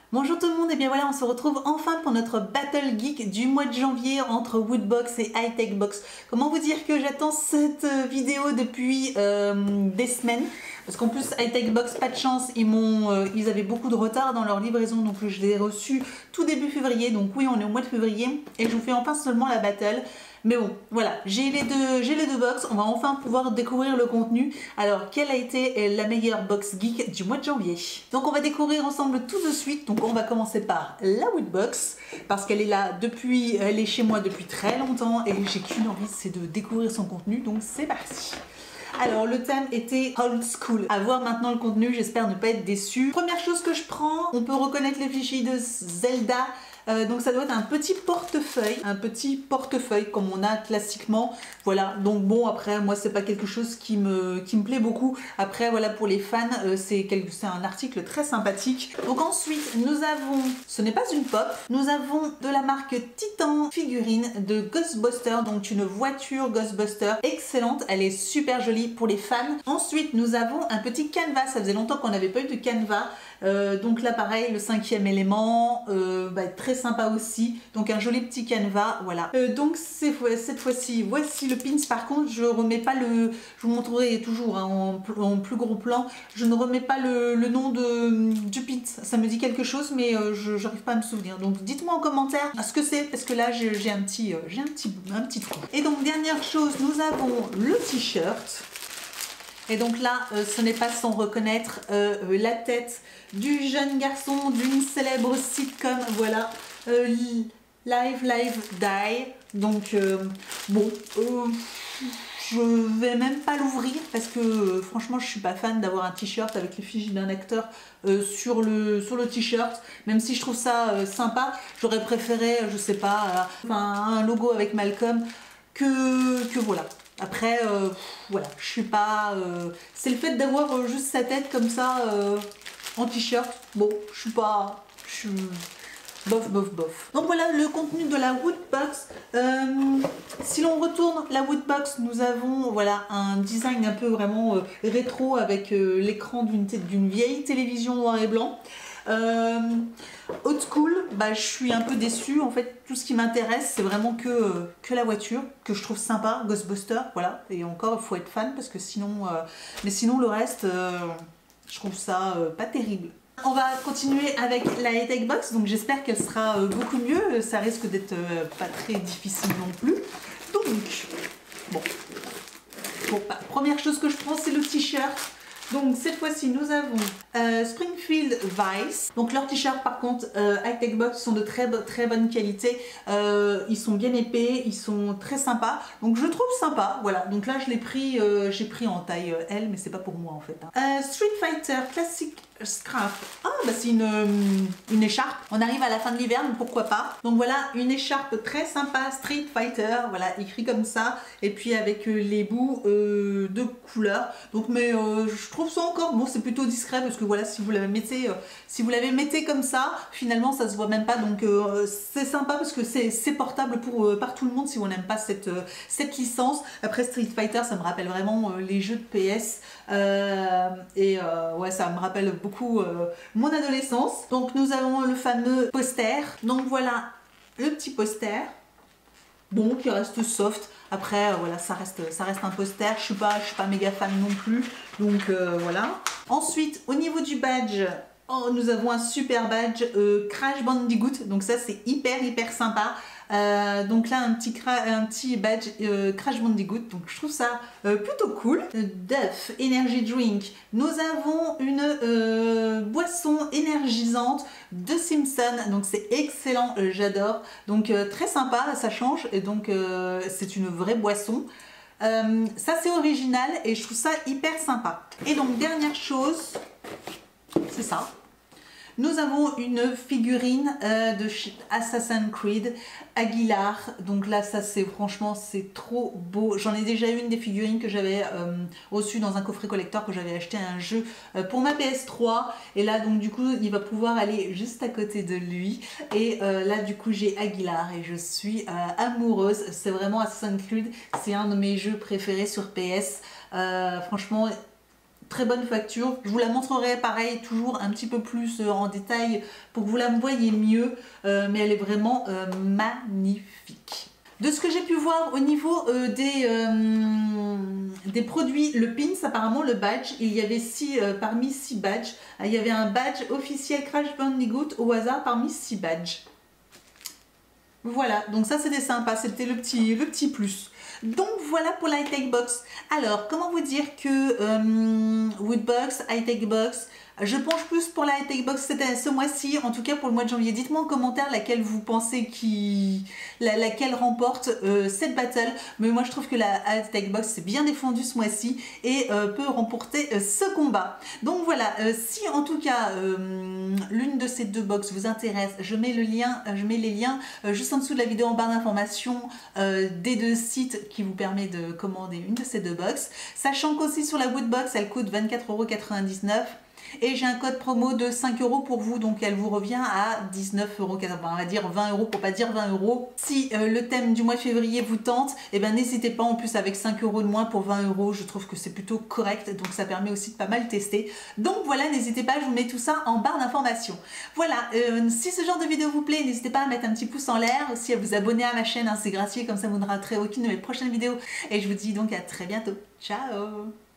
Bonjour tout le monde, et bien voilà, on se retrouve enfin pour notre Battle Geek du mois de janvier entre Woodbox et Hightech Box. Comment vous dire que j'attends cette vidéo depuis des semaines, parce qu'en plus Hightech Box, pas de chance, ils avaient beaucoup de retard dans leur livraison, donc je l'ai reçu tout début février, donc oui on est au mois de février, et je vous fais enfin seulement la battle. Mais bon, voilà, j'ai les deux box, on va enfin pouvoir découvrir le contenu. Alors, quelle a été la meilleure box geek du mois de janvier? Donc on va découvrir ensemble tout de suite. Donc on va commencer par la Woodbox, parce qu'elle est là depuis, elle est chez moi depuis très longtemps et j'ai qu'une envie, c'est de découvrir son contenu, donc c'est parti. Alors le thème était old school. À voir maintenant le contenu, j'espère ne pas être déçue. Première chose que je prends, on peut reconnaître les fichiers de Zelda. Donc ça doit être un petit portefeuille comme on a classiquement. Voilà, donc bon, après moi c'est pas quelque chose qui me plaît beaucoup. Après voilà, pour les fans, c'est un article très sympathique. Donc ensuite nous avons, ce n'est pas une pop, nous avons de la marque Titan figurine de Ghostbuster, donc une voiture Ghostbuster excellente, elle est super jolie pour les fans. Ensuite nous avons un petit canevas, ça faisait longtemps qu'on n'avait pas eu de canevas. Donc là pareil, le 5e élément, très sympa aussi, donc un joli petit canevas, voilà. Donc cette fois-ci, voici le pins. Par contre je remets pas je vous montrerai toujours hein, en plus gros plan, je ne remets pas le nom du pins, ça me dit quelque chose mais je n'arrive pas à me souvenir, donc dites-moi en commentaire ce que c'est, parce que là j'ai un petit trou. Et donc dernière chose, nous avons le t-shirt. Et donc là, ce n'est pas sans reconnaître la tête du jeune garçon d'une célèbre sitcom, voilà, Live Die. Donc bon, je vais même pas l'ouvrir parce que franchement je suis pas fan d'avoir un t-shirt avec l'effigie d'un acteur sur le t-shirt, même si je trouve ça sympa. J'aurais préféré, je sais pas, un logo avec Malcolm que voilà. Après, voilà, je suis pas... c'est le fait d'avoir juste sa tête comme ça en t-shirt. Bon, je suis pas... Je suis... bof. Donc voilà le contenu de la Woodbox. Si l'on retourne la Woodbox, nous avons voilà un design un peu vraiment rétro avec l'écran d'une vieille télévision noir et blanc. Old school, je suis un peu déçue. En fait, tout ce qui m'intéresse, c'est vraiment que la voiture, que je trouve sympa, Ghostbuster, voilà. Et encore, il faut être fan parce que sinon, mais sinon le reste, je trouve ça pas terrible. On va continuer avec la Hightech Box, donc j'espère qu'elle sera beaucoup mieux. Ça risque d'être pas très difficile non plus. Donc, bon, première chose que je prends, c'est le t-shirt. Donc cette fois-ci nous avons Springfield Vice. Donc leurs t-shirts par contre Hightech Box sont de très bonne qualité. Ils sont bien épais, ils sont très sympas. Donc je trouve sympa, voilà. Donc là je l'ai pris, j'ai pris en taille L, mais c'est pas pour moi en fait. Hein. Street Fighter Classic Scarf. Ah c'est une écharpe. On arrive à la fin de l'hiver, donc pourquoi pas. Donc voilà une écharpe très sympa Street Fighter, voilà écrit comme ça, et puis avec les bouts de couleur. Donc mais je trouve ça encore bon, c'est plutôt discret parce que voilà, si vous l'avez mettez comme ça, finalement ça se voit même pas, donc c'est sympa parce que c'est portable par tout le monde si on n'aime pas cette licence. Après Street Fighter, ça me rappelle vraiment les jeux de PS ouais, ça me rappelle beaucoup mon adolescence. Donc nous avons le fameux poster. Donc voilà le petit poster. Bon, qui reste soft. Après, voilà, ça reste un poster. Je suis pas méga fan non plus. Donc voilà. Ensuite, au niveau du badge, nous avons un super badge Crash Bandicoot. Donc ça, c'est hyper sympa. Donc là, un petit badge Crash Bandicoot. Donc je trouve ça plutôt cool. Duff Energy Drink. Nous avons une boisson énergisante de Simpson. Donc c'est excellent, j'adore. Donc très sympa, ça change. Et donc c'est une vraie boisson. Ça c'est original et je trouve ça hyper sympa. Et donc dernière chose, c'est ça. Nous avons une figurine de Assassin's Creed Aguilar. Donc là, ça c'est franchement, c'est trop beau. J'en ai déjà eu une des figurines que j'avais reçue dans un coffret collector que j'avais acheté à un jeu pour ma PS3. Et là, donc du coup, il va pouvoir aller juste à côté de lui. Et là, du coup, j'ai Aguilar et je suis amoureuse. C'est vraiment Assassin's Creed. C'est un de mes jeux préférés sur PS. Franchement, très bonne facture. Je vous la montrerai pareil, toujours un petit peu plus en détail pour que vous la voyez mieux, mais elle est vraiment magnifique. De ce que j'ai pu voir au niveau des produits, le pins, apparemment le badge, il y avait parmi 6 badges, il y avait un badge officiel Crash Bandicoot au hasard parmi 6 badges. Voilà, donc ça c'était sympa, c'était le petit plus. Donc voilà pour la high-tech box. Alors, comment vous dire que Woodbox, high-tech box, je penche plus pour la high-tech box ce mois-ci, en tout cas pour le mois de janvier. Dites-moi en commentaire laquelle vous pensez laquelle remporte cette battle. Mais moi je trouve que la high-tech box s'est bien défendue ce mois-ci et peut remporter ce combat. Donc voilà, si en tout cas l'une de ces deux box vous intéresse, je mets les liens juste en dessous de la vidéo en barre d'informations des deux sites qui vous permet de commander une de ces deux box. Sachant qu'aussi sur la Woodbox, elle coûte 24,99 € et j'ai un code promo de 5 € pour vous, donc elle vous revient à 19,80 €, on va dire 20 € pour pas dire 20 €. Si le thème du mois de février vous tente, et ben n'hésitez pas, en plus avec 5 € de moins pour 20 €, je trouve que c'est plutôt correct, donc ça permet aussi de pas mal tester. Donc voilà, n'hésitez pas, je vous mets tout ça en barre d'informations. Voilà, si ce genre de vidéo vous plaît, n'hésitez pas à mettre un petit pouce en l'air, aussi à vous abonner à ma chaîne, hein, c'est gratuit, comme ça vous ne raterez aucune de mes prochaines vidéos. Et je vous dis donc à très bientôt. Ciao!